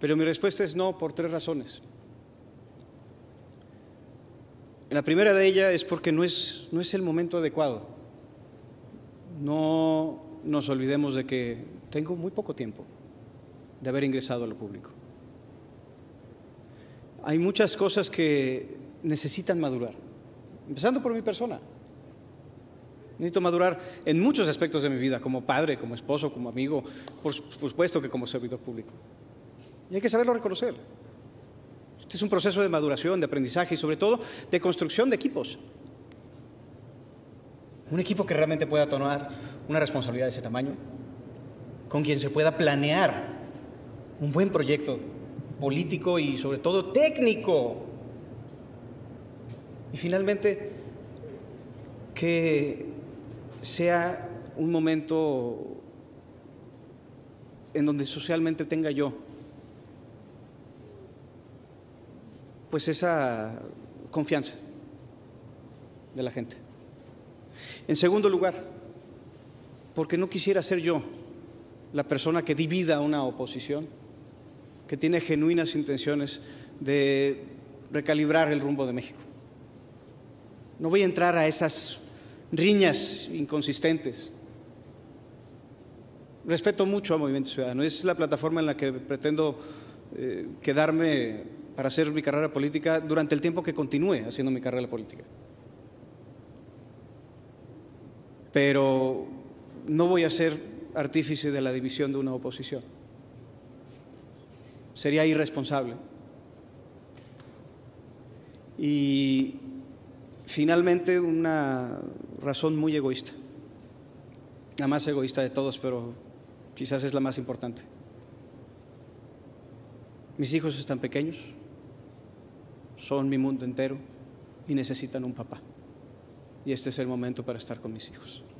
Pero mi respuesta es no, por 3 razones. La primera de ellas es porque no es el momento adecuado. No nos olvidemos de que tengo muy poco tiempo de haber ingresado a lo público. Hay muchas cosas que necesitan madurar, empezando por mi persona. Necesito madurar en muchos aspectos de mi vida, como padre, como esposo, como amigo, por supuesto que como servidor público. Y hay que saberlo reconocer. Este es un proceso de maduración, de aprendizaje y sobre todo de construcción de equipos. Un equipo que realmente pueda tomar una responsabilidad de ese tamaño, con quien se pueda planear un buen proyecto político y sobre todo técnico. Y finalmente, que sea un momento en donde socialmente tenga yo pues esa confianza de la gente. En segundo lugar, porque no quisiera ser yo la persona que divida una oposición, que tiene genuinas intenciones de recalibrar el rumbo de México. No voy a entrar a esas riñas inconsistentes. Respeto mucho a Movimiento Ciudadano, es la plataforma en la que pretendo quedarme para hacer mi carrera política durante el tiempo que continúe haciendo mi carrera política. Pero no voy a ser artífice de la división de una oposición. Sería irresponsable. Y finalmente una razón muy egoísta, la más egoísta de todos, pero quizás es la más importante. Mis hijos están pequeños, son mi mundo entero y necesitan un papá. Y este es el momento para estar con mis hijos.